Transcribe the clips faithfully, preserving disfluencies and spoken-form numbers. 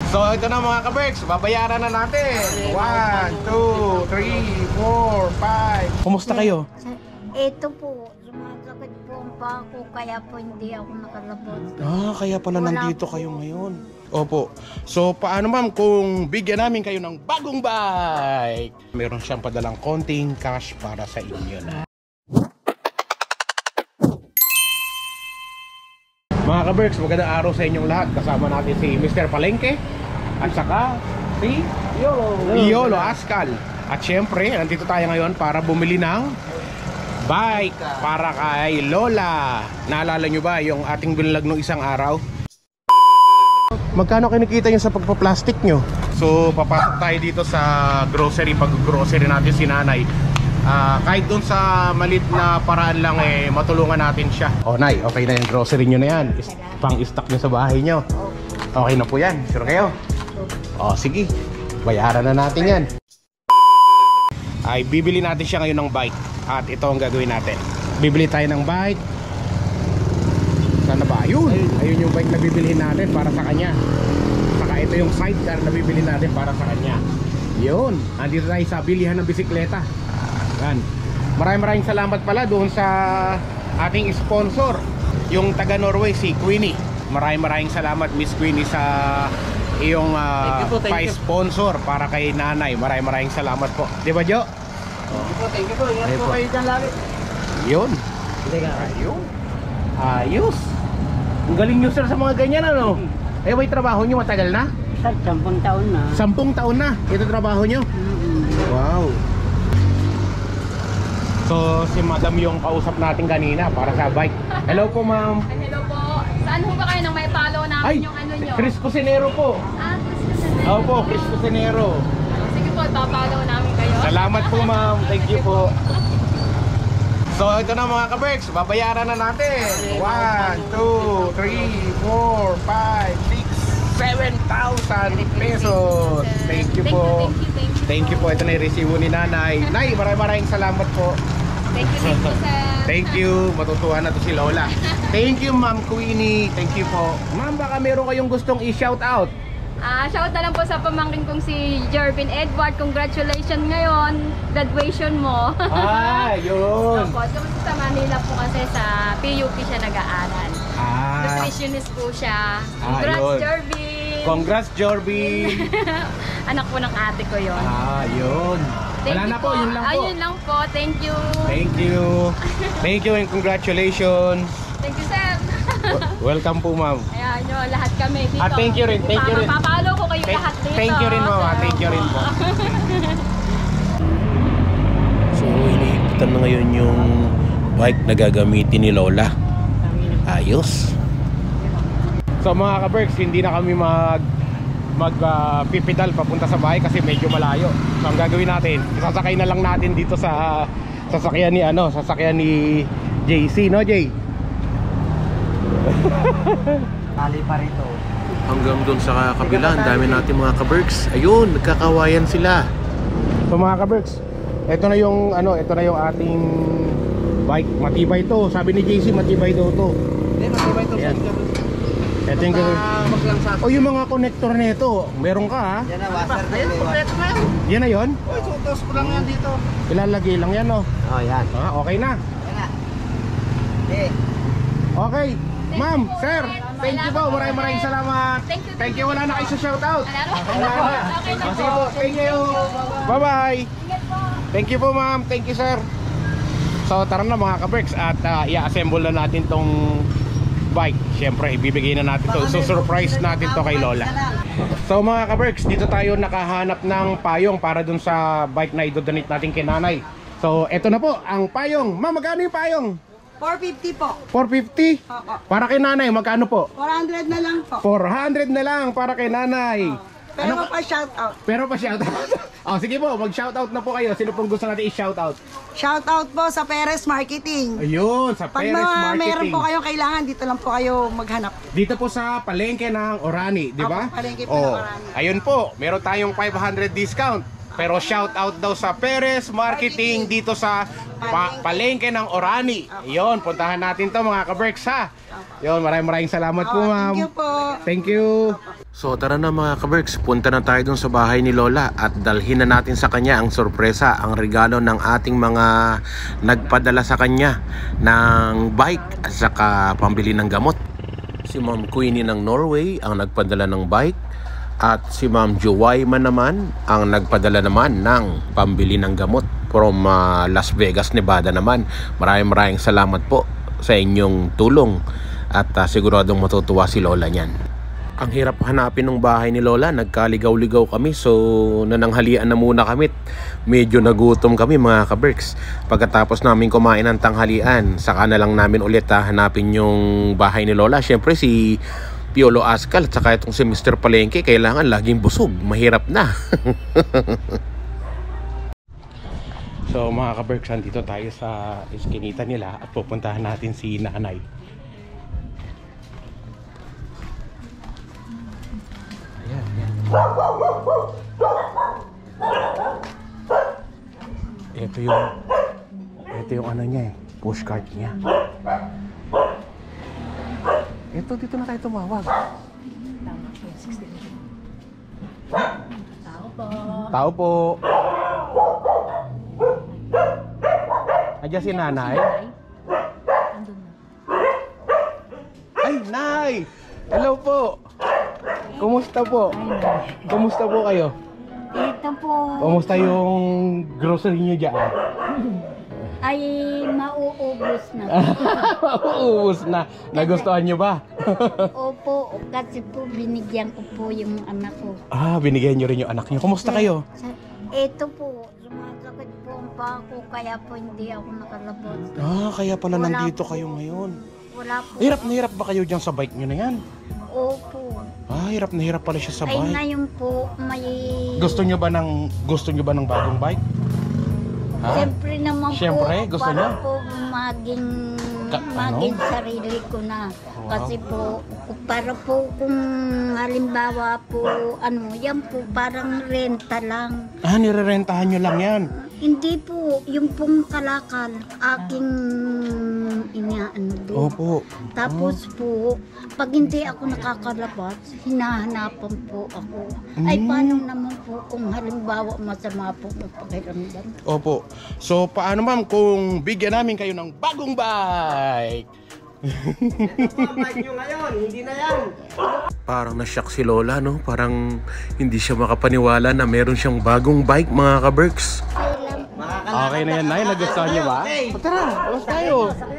So ito na mga ka-Berks, babayaran na natin. one, two, three, four, five. Kumusta kayo? Ito po, sumasakit po ang pako, kaya po hindi ako nakalabas. Ah, kaya pala nandito kayo ngayon. Opo. So paano ma'am kung bigyan namin kayo ng bagong bike? Meron siyang padalang konting cash para sa inyo na. Mga ka-Berks, magandang araw sa inyong lahat. Kasama natin si Mister Palengke at saka si Yolo, Yolo Ascal. At syempre, nandito tayo ngayon para bumili ng bike para kay Lola. Naalala nyo ba yung ating binilag nung isang araw? Magkano kinikita nyo sa pagpa-plastic nyo? So, papasok tayo dito sa grocery. Pag-grocery natin si nanay. Uh, kahit dun sa malit na paraan lang eh, matulungan natin siya. O nay, okay na yung grocery nyo na yan. Pang-stock nyo sa bahay nyo. Okay na po yan. Sure kayo? O sige, bayaran na natin yan. Ay, bibili natin siya ngayon ng bike. At ito ang gagawin natin. Bibili tayo ng bike. Sana ba? Ayun, ayun yung bike na bibilihin natin para sa kanya. Saka ito yung sidecar na bibili natin para sa kanya. Yun, andito tayo sa bilihan ng bisikleta. Yan. Maraming maraming salamat pala doon sa ating sponsor, yung taga Norway, si Queenie. Maraming maraming salamat Miss Queenie sa iyong uh, pa-sponsor para kay nanay. Maraming maraming salamat po. Di ba Jo? Thank you po, thank you po. Ingat po kayo dyan lagi. Yun. Ayun. Ayos. Ang galing nyo sir sa mga ganyan ano. Eh may trabaho nyo matagal na? Sir, sampung taon na. Sampung taon na ito trabaho nyo? Mm-hmm. Wow. So si madam yung kausap natin kanina para sa bike. Hello po ma'am. Hello po. Saan ho ba kayo nang may follow namin? Ay, yung ano nyo? Chris Cusinero po. Ah, Chris Cusinero. Opo, Chris Cusinero. Sige po, ipapollow namin kayo. Salamat po ma'am. Thank you po. So ito na mga ka-Berks, babayaran na natin. one, two, three, four, five, six, seven thousand pesos. Thank you po. Thank you po. Ito na yung resibo ni nanay. Nay, maraming maraming salamat po. Thank you, thank you, sir. Thank you. Matutuwa na to si Lola. Thank you, Ma'am Queenie. Thank you po. Ma'am, baka meron kayong gustong i-shout out. Ah, shout na lang po sa pamangkin kong si Jervin Edward. Congratulations ngayon. Graduation mo. Ah, yun. Opo, so, sa Manila po kasi sa P U P siya nag-aaral. Ah. Nutritionist po siya. Congrats, ah, Jervin. Congrats, Jervin. Anak po ng ate ko yun. Ah, yun. Thank Wala you na po, yun lang po. Ayun lang po. Thank you. Thank you. Thank you and congratulations. Thank you, sir. Welcome po, ma'am. Ayan nyo, lahat kami dito. Ah, thank you rin, thank you rin. Papalo ko kayo Thank, lahat dito. thank you rin, mama. Thank you rin po. So, iniikutan na ngayon yung bike na gagamitin ni Lola. Ayos. So, mga ka-Berks, hindi na kami mag mag uh, pipidal papunta sa bahay kasi medyo malayo. So, ang gagawin natin, isasakay na lang natin dito sa sasakyan ni ano, sasakyan ni J C, no, Jay? Tali pa rito. Hanggang doon sa kabila, ang dami natin mga ka-Berks. Ayun, nagkakawayan sila. So mga ka-Berks, ito na yung ano, ito na yung ating bike. Matibay to. Sabi ni J C, matibay daw to. Hindi, matibay ito. Ito yung gagawin. O yung mga connector nito, meron ka ha? Yan na, washer na yun. Kompleto na yun. Yan na yun? Uy, sutos ko lang yan dito. Ilalagay lang yan no? Oh, yan. Ah, okay na. Yan na. Okay. Okay. Ma'am, sir, thank you po. Maraming maraming salamat. Thank you. Thank you. Wala na kayo sa shoutout. Wala na. Wala na. Okay na Ah, po. sige po. Thank you. Bye-bye. Ingat po. Thank you po ma'am, thank you sir. So tara na mga ka-Berks at uh, i-assemble na natin tong bike. Siyempre ibibigay na natin to, so surprise natin to kay Lola. So mga ka-Berks, dito tayo nakahanap ng payong para dun sa bike na idodonate natin kay nanay. So eto na po ang payong. Ma'am, magkano yung payong? four fifty po. four fifty? Opo. Para kay nanay, magkano po? four hundred na lang po. four hundred na lang para kay nanay. Pero Ano- pa shout out. Pero pa shoutout. Oh, sige po, mag-shoutout na po kayo. Sino pong gusto natin i-shoutout? Shout out po sa Perez Marketing. Ayun, sa Pag Perez mga meron Marketing. po kayong kailangan, dito lang po kayo maghanap. Dito po sa palengke ng Orani, di ba? Opo, palengke po Oh, ng Orani. ayun po, meron tayong five hundred discount. Pero shout out daw sa Perez Marketing dito sa pa palengke ng Orani. Yun, puntahan natin to mga ka-Berks ha. Yun, maraming maraming salamat po ma'am. Thank you po. Thank you. So tara na mga ka-Berks, punta na tayo dun sa bahay ni Lola at dalhin na natin sa kanya ang sorpresa, ang regalo ng ating mga nagpadala sa kanya ng bike at saka pambili ng gamot. Si Ma'am Queenie ng Norway ang nagpadala ng bike at si Ma'am Joyma naman ang nagpadala naman ng pambili ng gamot from uh, Las Vegas, Nevada naman. Maraming maraming salamat po sa inyong tulong at uh, siguradong matutuwa si Lola niyan. Ang hirap hanapin ng bahay ni Lola, nagkaligaw-ligaw kami, so nananghalian na muna kami. Medyo nagutom kami mga ka-Berks. Pagkatapos namin kumain ng tanghalian, saka na lang namin ulit ha, hanapin yung bahay ni Lola. Syempre si Piolo Ascal at saka itong si Mister Palengke, kailangan laging busog, mahirap na. So mga ka-Berks, dito tayo sa iskinita nila at pupuntahan natin si Nanay. Ayan, ayan. Ito yung ito yung ano niya eh, pushcart niya. Ito, dito na tayo tumawag. Tao po. Tao po. Aja si Nanay? Ay, Nay! Hello po! Kumusta po? Kumusta po kayo? Ito po Kumusta yung grocery niyo dyan? ay mauubos na. Mauubos na. Nagustuhan niyo ba? Opo, kasi po binigyan ko po yung anak ko. Ah, binigyan niyo rin yung anak niyo. Kumusta kayo? Sa- Ito po, sumasakit po ang paa ko, kaya po hindi ako nakalabas. Ah, kaya pala Wala nandito po. kayo ngayon. Wala po. Hirap na hirap ba kayo dyan sa bike niyo na yan? Opo. Ah, hirap na hirap pala siya sa Ay bike. ngayon po, may... Gusto niyo ba ng gusto niyo ba ng bagong bike? Ha? Siyempre naman Siyempre, po, gusto para niya? po maging, Ka- ano? maging sarili ko na. Kasi po, para po kung halimbawa po, ano, yan po parang renta lang. Ah, nirerentahan niyo lang yan. Hindi po, yung pong kalakal, aking inaano doon. Opo. Tapos po, pag hindi ako nakakalabas, hinahanapan po ako. Ay, Mm. paano naman po kung halimbawa masama po ang pakiramdam? Opo. So, paano ma'am kung bigyan namin kayo ng bagong bike? Bike nyo ngayon, hindi na yan. Parang na-shock si Lola, no? Parang hindi siya makapaniwala na meron siyang bagong bike, mga ka-Berks. Okay na yan, Nay. Nagustuhan niyo ba? Okay. O, tara, alas tayo.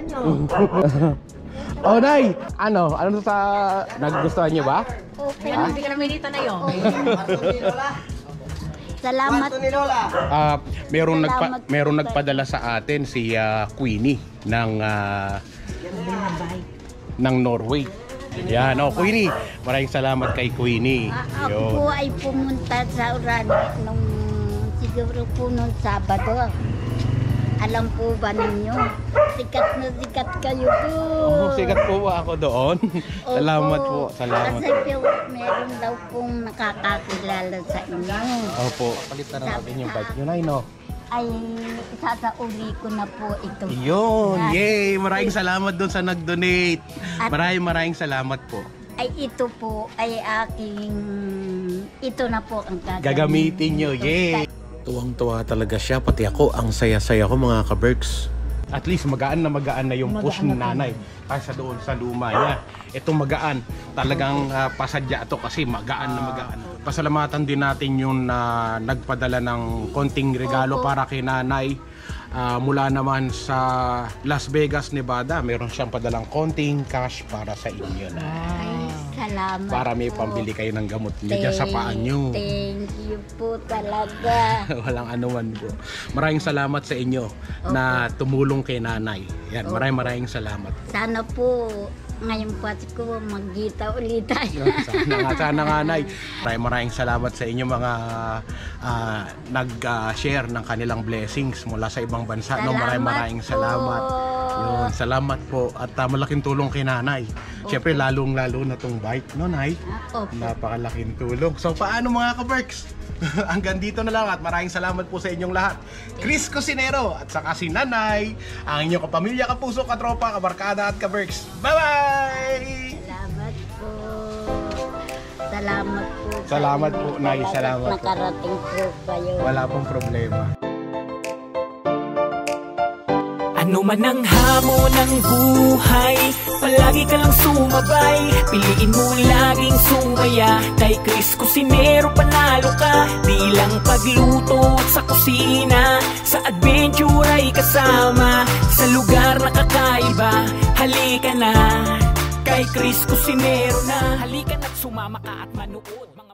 Oh, Nay. Ano? Ano sa... Nagustuhan niyo ba? Okay. Ha? Hindi ka namin dito na yun. Kwarto ni Lola. Salamat. Kwarto ni Lola. Ah, merong nagpa Salamat po, merong Tay. nagpadala sa atin si ah, Queenie ng ah, ng Norway. Yan, oh, Queenie. Maraming salamat kay Queenie. A- Ako Yun. po ay pumunta sa Urani nung siguro po nung Sabado. Alam po ba ninyo? Sikat na sikat kayo po. Oh, sikat po ba ako doon? Salamat po. Salamat. Kasi po, meron daw pong nakakakilala sa inyo. Opo. Palitan na natin yung bike nyo, Nay, no? Ay, sasauli ko na po ito. Yun! Yay! Maraming salamat doon sa nag-donate. At- Maraming maraming salamat po. Ay, ito po ay aking... Ito na po ang gagamitin. Gagamitin nyo. Yay! Tuwang-tuwa talaga siya. Pati ako, ang saya-saya ko mga ka-Berks. At least magaan na magaan na yung push ni Nanay kaysa doon sa luma niya. Ito magaan. Talagang uh, pasadya ito kasi magaan na magaan. Pasalamatan din natin yung uh, nagpadala ng konting regalo Opo. para kay Nanay. Ah, mula naman sa Las Vegas, Nevada. Meron siyang padalang konting cash para sa inyo na. Ay, salamat Para may po. pambili kayo ng gamot niyo dyan sa paan nyo. Thank you po talaga. Walang anuman po. Maraming salamat sa inyo na tumulong kay Nanay. Yan, maraming maraming salamat. Sana po ngayong Pasko, magkita ulit tayo. Sana nga, sana nga, Nay. Maraming maraming salamat sa inyo mga ah, nag-share ng kanilang blessings mula sa ibang bansa. No, maraming maraming salamat. Yun, salamat po. At uh, malaking tulong kay Nanay. Siyempre, lalong-lalo na tong bike, no, Nay? Opo. Napakalaking tulong. So, paano mga ka-Berks? Hanggang dito na lang at maraming salamat po sa inyong lahat. Chris Cusinero at saka si Nanay, ang inyong kapamilya, kapuso, katropa, kabarkada at ka-Berks. Bye-bye! Salamat po. Salamat po. Salamat po, Nay. Salamat po. Nakarating po kayo. Wala pong problema. Ano man ang hamon ng buhay, palagi ka lang sumabay. Piliin mo laging sumaya. Kay Chris Cusinero panalo ka. Di lang pagluto at sa kusina, sa adventure ay kasama. Sa lugar na kakaiba, halika na. Kay Chris Cusinero na, halika na't sumama ka at manood.